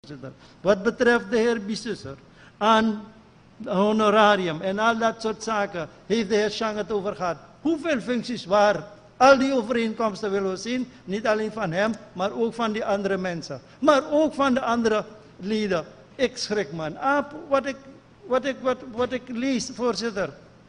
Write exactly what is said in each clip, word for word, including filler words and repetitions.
Wat betreft de heer Bisusser aan honorarium en al dat soort zaken, heeft de heer Chang het over gehad. Hoeveel functies waar? Al die overeenkomsten willen we zien, niet alleen van hem, maar ook van die andere mensen. Maar ook van de andere leden. Ik schrik man. Ah, wat, ik, wat, ik, wat, wat ik lees, voorzitter.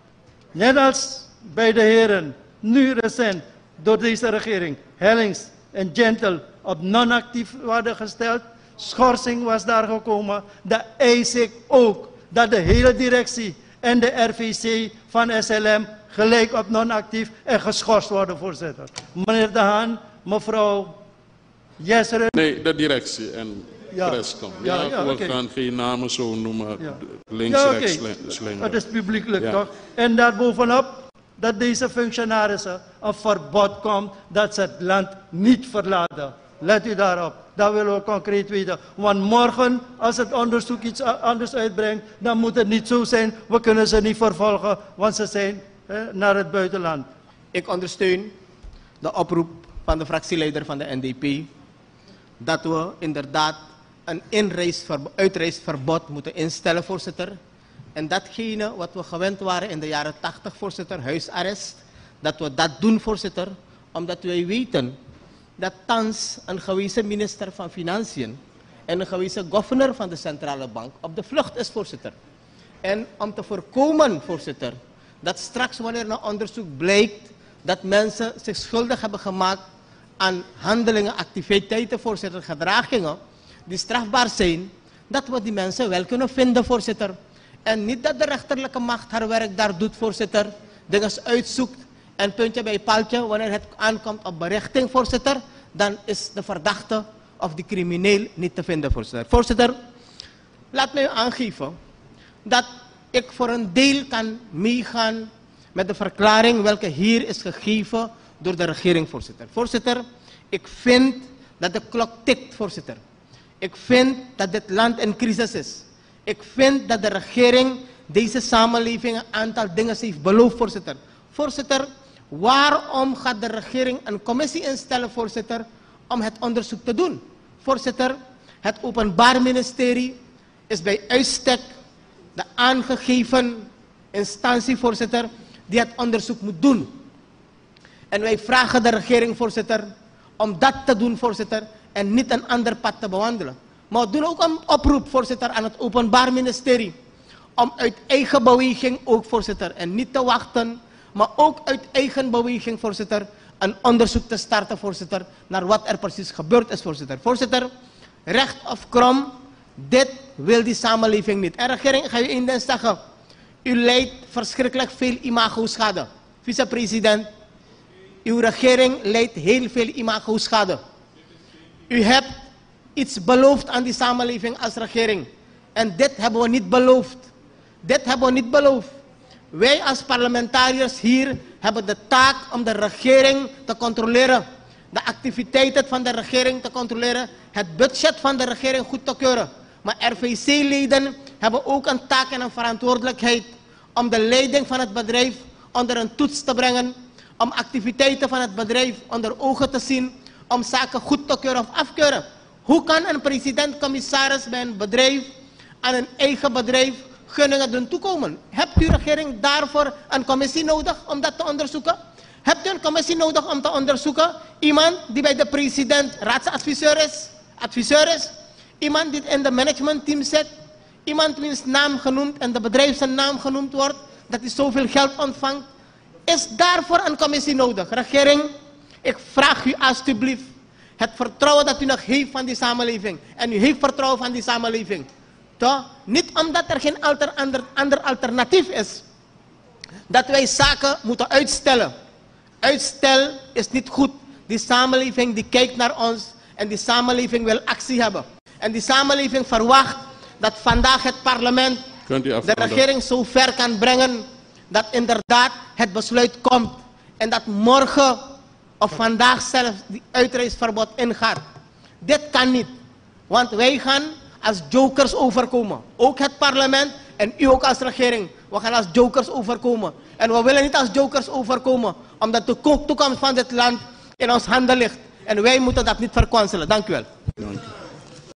Net als bij de heren, nu recent, door deze regering, Hellings en Gentle op non-actief worden gesteld. Schorsing was daar gekomen. Dat eis ik ook, dat de hele directie en de R V C van S L M gelijk op non-actief en geschorst worden, voorzitter. Meneer De Haan, mevrouw Jesseren. Nee, de directie en ja. Prescom. Ja, ja, ja, we okay. gaan geen namen zo noemen. Ja. Links, ja, rechts, okay. slinger. Het is publiekelijk, ja. toch? En daarbovenop dat deze functionarissen een verbod komt dat ze het land niet verlaten. Let u daarop. Dat willen we concreet weten. Want morgen, als het onderzoek iets anders uitbrengt, dan moet het niet zo zijn. We kunnen ze niet vervolgen, want ze zijn eh, naar het buitenland. Ik ondersteun de oproep van de fractieleider van de N D P. Dat we inderdaad een inreisver- uitreisverbod moeten instellen, voorzitter. En datgene wat we gewend waren in de jaren tachtig, voorzitter, huisarrest. Dat we dat doen, voorzitter. Omdat wij weten dat thans een gewezen minister van Financiën en een gewezen governor van de centrale bank op de vlucht is, voorzitter. En om te voorkomen, voorzitter, dat straks wanneer een onderzoek blijkt dat mensen zich schuldig hebben gemaakt aan handelingen, activiteiten, voorzitter, gedragingen die strafbaar zijn, dat we die mensen wel kunnen vinden, voorzitter. En niet dat de rechterlijke macht haar werk daar doet, voorzitter, dingen uitzoekt en puntje bij paaltje, wanneer het aankomt op berichting, voorzitter, dan is de verdachte of de crimineel niet te vinden, voorzitter. Voorzitter, laat mij u aangeven dat ik voor een deel kan meegaan met de verklaring welke hier is gegeven door de regering, voorzitter. Voorzitter, ik vind dat de klok tikt, voorzitter. Ik vind dat dit land in crisis is. Ik vind dat de regering deze samenleving een aantal dingen heeft beloofd, voorzitter. Voorzitter, waarom gaat de regering een commissie instellen, voorzitter, om het onderzoek te doen? Voorzitter, het Openbaar Ministerie is bij uitstek de aangegeven instantie, voorzitter, die het onderzoek moet doen. En wij vragen de regering, voorzitter, om dat te doen, voorzitter, en niet een ander pad te bewandelen. Maar we doen ook een oproep, voorzitter, aan het Openbaar Ministerie, om uit eigen beweging ook, voorzitter, en niet te wachten, maar ook uit eigen beweging, voorzitter, een onderzoek te starten, voorzitter, naar wat er precies gebeurd is, voorzitter. Voorzitter, recht of krom, dit wil die samenleving niet. En regering, ik ga u één ding zeggen. U leidt verschrikkelijk veel imago-schade. Vicepresident, uw regering leidt heel veel imago-schade. U hebt iets beloofd aan die samenleving als regering. En dit hebben we niet beloofd. Dit hebben we niet beloofd. Wij als parlementariërs hier hebben de taak om de regering te controleren. De activiteiten van de regering te controleren. Het budget van de regering goed te keuren. Maar R V C-leden hebben ook een taak en een verantwoordelijkheid om de leiding van het bedrijf onder een toets te brengen. Om activiteiten van het bedrijf onder ogen te zien. Om zaken goed te keuren of afkeuren. Hoe kan een president-commissaris bij een bedrijf aan een eigen bedrijf gunningen doen toekomen? Hebt u regering daarvoor een commissie nodig om dat te onderzoeken? Hebt u een commissie nodig om te onderzoeken? Iemand die bij de president raadsadviseur is, adviseur is, iemand die in de managementteam zit, iemand wiens naam genoemd en de bedrijf zijn naam genoemd wordt, dat hij zoveel geld ontvangt. Is daarvoor een commissie nodig? Regering, ik vraag u alstublieft het vertrouwen dat u nog heeft van die samenleving. En u heeft vertrouwen van die samenleving. Toch? Niet omdat er geen alter, ander, ander alternatief is, dat wij zaken moeten uitstellen. Uitstel is niet goed. Die samenleving die kijkt naar ons en die samenleving wil actie hebben. En die samenleving verwacht dat vandaag het parlement de regering zo ver kan brengen dat inderdaad het besluit komt. En dat morgen of vandaag zelfs die uitreisverbod ingaat. Dit kan niet. Want wij gaan als jokers overkomen. Ook het parlement en u ook als regering. We gaan als jokers overkomen. En we willen niet als jokers overkomen. Omdat de toekomst van dit land in ons handen ligt. En wij moeten dat niet verkwanselen. Dank u wel. Dank u.